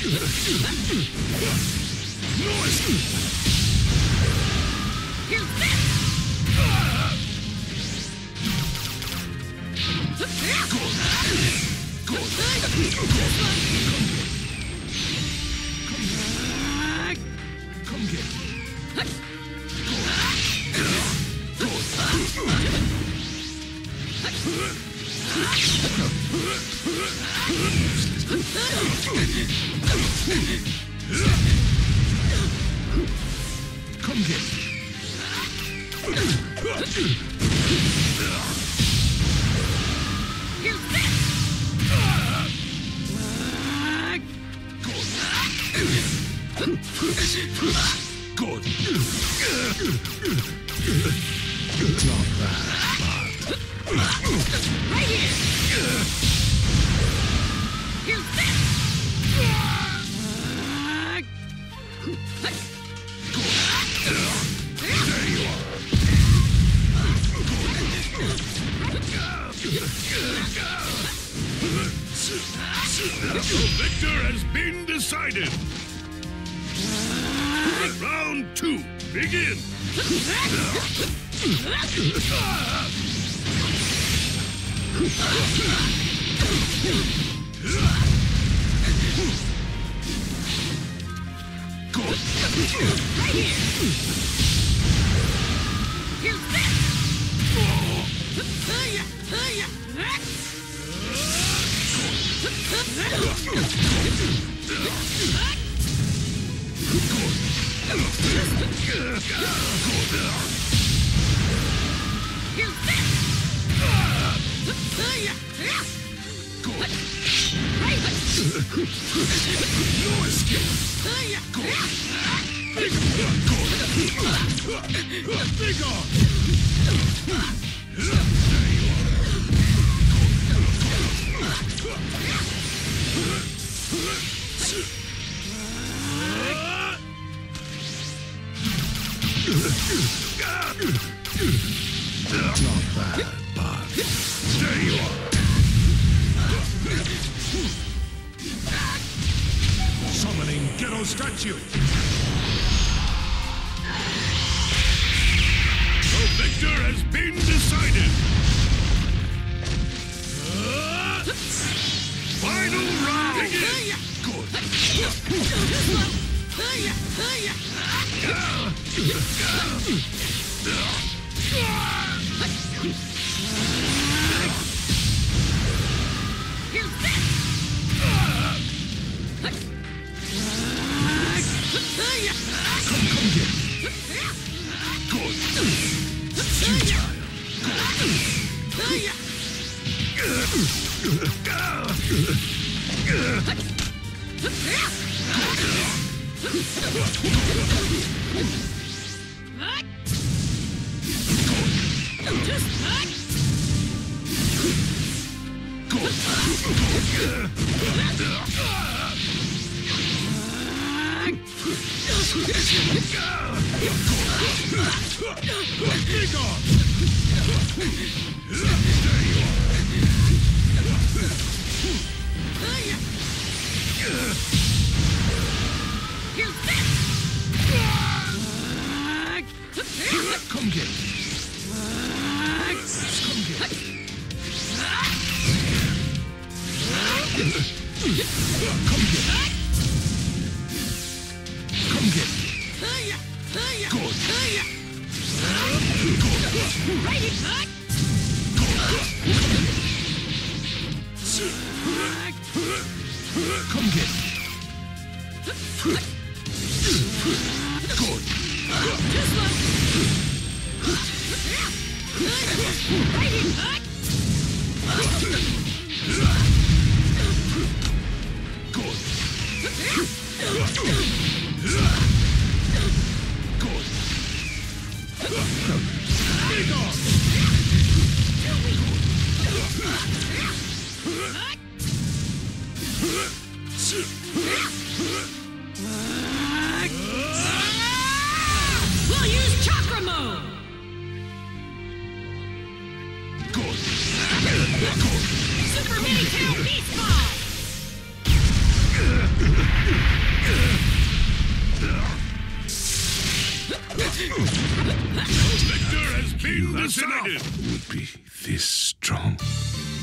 The victor has been decided. Round 2, begin. Right here. Here's this. No escape. Big on. Not bad, but there you are. Summoning ghetto statue. The victor has been decided. Final round. Begin. Come get me. Good. Futile. Big on. Come get me. Come get me. Come get me. Come get me. Good. Right here. Come get me. Good. Right here. Good. Big on. We'll use Chakra Mode. Good. Super Mini Tail Beast Ball. That's enough! Would be this strong.